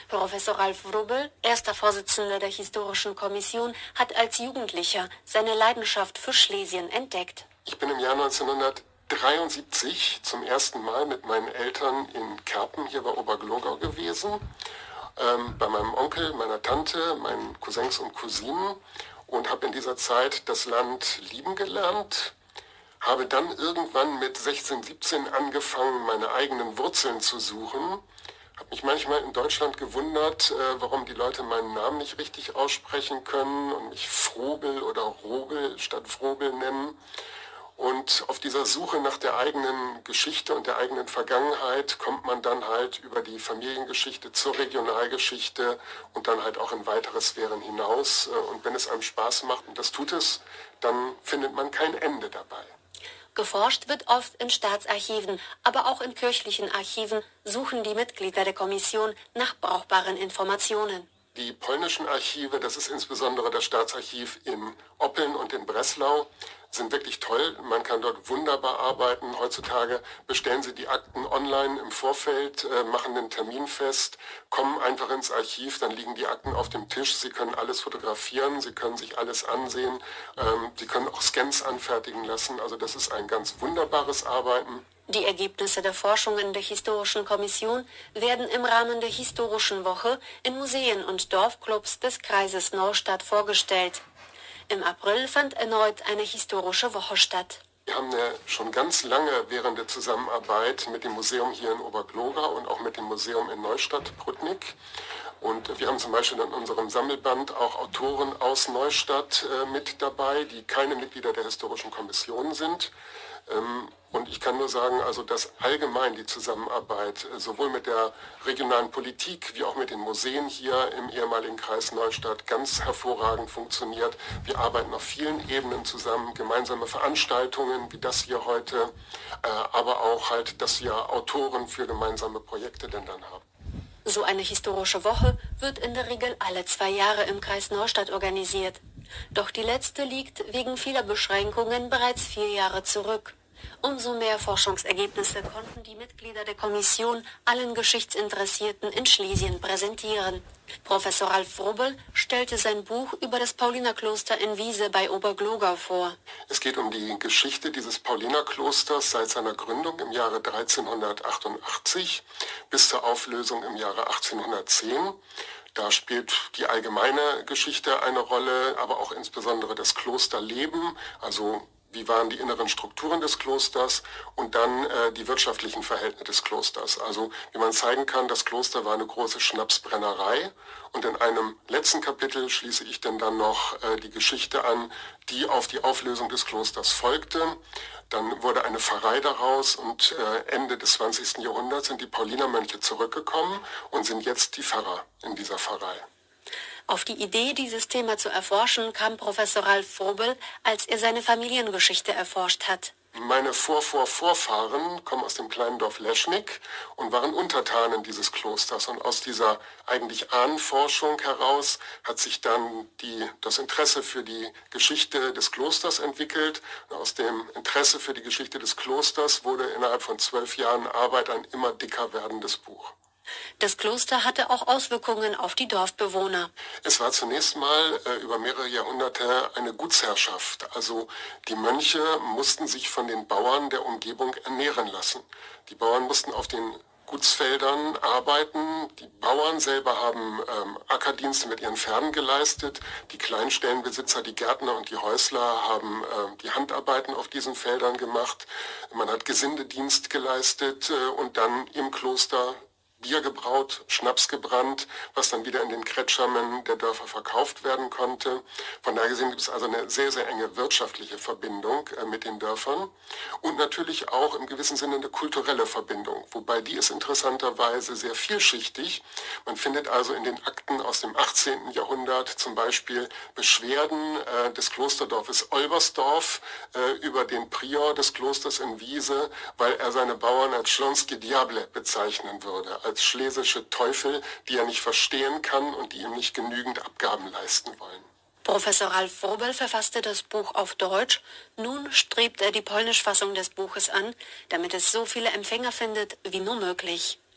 Professor Ralf Wrubel, erster Vorsitzender der Historischen Kommission, hat als Jugendlicher seine Leidenschaft für Schlesien entdeckt. Ich bin im Jahr 1973 zum ersten Mal mit meinen Eltern in Kerpen hier bei Oberglogau gewesen, bei meinem Onkel, meiner Tante, meinen Cousins und Cousinen, und habe in dieser Zeit das Land lieben gelernt. Habe dann irgendwann mit 16, 17 angefangen, meine eigenen Wurzeln zu suchen. Habe mich manchmal in Deutschland gewundert, warum die Leute meinen Namen nicht richtig aussprechen können und mich Frobel oder Robel statt Frobel nennen. Und auf dieser Suche nach der eigenen Geschichte und der eigenen Vergangenheit kommt man dann halt über die Familiengeschichte zur Regionalgeschichte und dann halt auch in weitere Sphären hinaus. Und wenn es einem Spaß macht, und das tut es, dann findet man kein Ende dabei. Geforscht wird oft in Staatsarchiven, aber auch in kirchlichen Archiven suchen die Mitglieder der Kommission nach brauchbaren Informationen. Die polnischen Archive, das ist insbesondere das Staatsarchiv in Oppeln und in Breslau, sind wirklich toll. Man kann dort wunderbar arbeiten. Heutzutage bestellen Sie die Akten online im Vorfeld, machen einen Termin fest, kommen einfach ins Archiv, dann liegen die Akten auf dem Tisch. Sie können alles fotografieren, Sie können sich alles ansehen. Sie können auch Scans anfertigen lassen. Also das ist ein ganz wunderbares Arbeiten. Die Ergebnisse der Forschungen der Historischen Kommission werden im Rahmen der Historischen Woche in Museen und Dorfclubs des Kreises Neustadt vorgestellt. Im April fand erneut eine historische Woche statt. Wir haben eine schon ganz lange währende Zusammenarbeit mit dem Museum hier in Oberglogau und auch mit dem Museum in Neustadt-Prudnik. Und wir haben zum Beispiel in unserem Sammelband auch Autoren aus Neustadt mit dabei, die keine Mitglieder der Historischen Kommission sind. Und ich kann nur sagen, also dass allgemein die Zusammenarbeit sowohl mit der regionalen Politik wie auch mit den Museen hier im ehemaligen Kreis Neustadt ganz hervorragend funktioniert. Wir arbeiten auf vielen Ebenen zusammen, gemeinsame Veranstaltungen wie das hier heute, aber auch halt, dass wir Autoren für gemeinsame Projekte denn dann haben. So eine historische Woche wird in der Regel alle 2 Jahre im Kreis Neustadt organisiert. Doch die letzte liegt wegen vieler Beschränkungen bereits 4 Jahre zurück. Umso mehr Forschungsergebnisse konnten die Mitglieder der Kommission allen Geschichtsinteressierten in Schlesien präsentieren. Professor Ralf Wrubel stellte sein Buch über das Paulinerkloster in Wiese bei Oberglogau vor. Es geht um die Geschichte dieses Paulinerklosters seit seiner Gründung im Jahre 1388 bis zur Auflösung im Jahre 1810. Da spielt die allgemeine Geschichte eine Rolle, aber auch insbesondere das Klosterleben, also wie waren die inneren Strukturen des Klosters und dann die wirtschaftlichen Verhältnisse des Klosters. Also wie man zeigen kann, das Kloster war eine große Schnapsbrennerei und in einem letzten Kapitel schließe ich dann noch die Geschichte an, die auf die Auflösung des Klosters folgte. Dann wurde eine Pfarrei daraus und Ende des 20. Jahrhunderts sind die Paulinermönche zurückgekommen und sind jetzt die Pfarrer in dieser Pfarrei. Auf die Idee, dieses Thema zu erforschen, kam Professor Ralf Wrubel, als er seine Familiengeschichte erforscht hat. Meine Vorfahren kommen aus dem kleinen Dorf Leschnik und waren Untertanen dieses Klosters. Und aus dieser eigentlich Ahnenforschung heraus hat sich dann das Interesse für die Geschichte des Klosters entwickelt. Und aus dem Interesse für die Geschichte des Klosters wurde innerhalb von 12 Jahren Arbeit ein immer dicker werdendes Buch. Das Kloster hatte auch Auswirkungen auf die Dorfbewohner. Es war zunächst mal über mehrere Jahrhunderte eine Gutsherrschaft. Also die Mönche mussten sich von den Bauern der Umgebung ernähren lassen. Die Bauern mussten auf den Gutsfeldern arbeiten. Die Bauern selber haben Ackerdienste mit ihren Pferden geleistet. Die Kleinstellenbesitzer, die Gärtner und die Häusler haben die Handarbeiten auf diesen Feldern gemacht. Man hat Gesindedienst geleistet und dann im Kloster Bier gebraut, Schnaps gebrannt, was dann wieder in den Kretschammen der Dörfer verkauft werden konnte. Von daher gesehen gibt es also eine sehr, sehr enge wirtschaftliche Verbindung mit den Dörfern und natürlich auch im gewissen Sinne eine kulturelle Verbindung, wobei die ist interessanterweise sehr vielschichtig. Man findet also in den Akten aus dem 18. Jahrhundert zum Beispiel Beschwerden des Klosterdorfes Olbersdorf über den Prior des Klosters in Wiese, weil er seine Bauern als Schlonski Diable bezeichnen würde, als schlesische Teufel, die er nicht verstehen kann und die ihm nicht genügend Abgaben leisten wollen. Professor Ralf Wrubel verfasste das Buch auf Deutsch. Nun strebt er die Polnischfassung des Buches an, damit es so viele Empfänger findet wie nur möglich.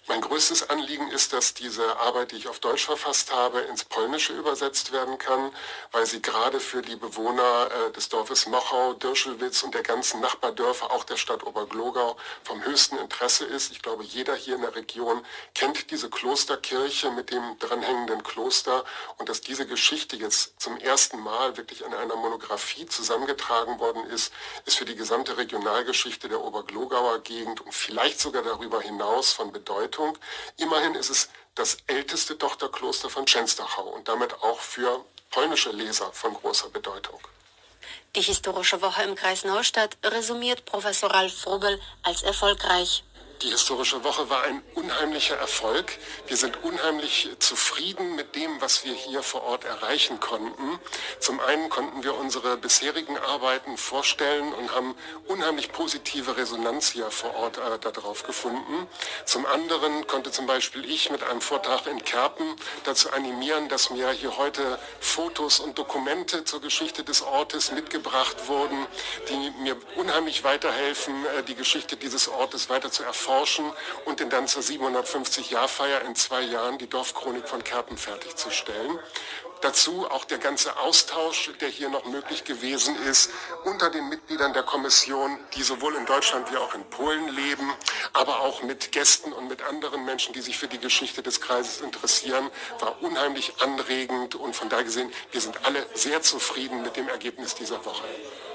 Mein größtes Anliegen ist, dass diese Arbeit, die ich auf Deutsch verfasst habe, ins Polnische übersetzt werden kann, weil sie gerade für die Bewohner des Dorfes Mochau, Dirschelwitz und der ganzen Nachbardörfer, auch der Stadt Oberglogau, vom höchsten Interesse ist. Ich glaube, jeder hier in der Region kennt diese Klosterkirche mit dem dranhängenden Kloster, und dass diese Geschichte jetzt zum ersten Mal wirklich in einer Monographie zusammengetragen worden ist, ist für die gesamte Regionalgeschichte der Oberglogauer Gegend und vielleicht sogar darüber hinaus von Bedeutung. Immerhin ist es das älteste Tochterkloster von Częstochow und damit auch für polnische Leser von großer Bedeutung. Die Historische Woche im Kreis Neustadt resümiert Professor Ralf Vrubel als erfolgreich. Die Historische Woche war ein unheimlicher Erfolg. Wir sind unheimlich zufrieden mit dem, was wir hier vor Ort erreichen konnten. Zum einen konnten wir unsere bisherigen Arbeiten vorstellen und haben unheimlich positive Resonanz hier vor Ort darauf gefunden. Zum anderen konnte zum Beispiel ich mit einem Vortrag in Kerpen dazu animieren, dass mir hier heute Fotos und Dokumente zur Geschichte des Ortes mitgebracht wurden, die mir unheimlich weiterhelfen, die Geschichte dieses Ortes weiter zu erforschen und dann zur 750-Jahr-Feier in 2 Jahren die Dorfchronik von Kerpen fertigzustellen. Dazu auch der ganze Austausch, der hier noch möglich gewesen ist, unter den Mitgliedern der Kommission, die sowohl in Deutschland wie auch in Polen leben, aber auch mit Gästen und mit anderen Menschen, die sich für die Geschichte des Kreises interessieren, war unheimlich anregend, und von daher gesehen, wir sind alle sehr zufrieden mit dem Ergebnis dieser Woche.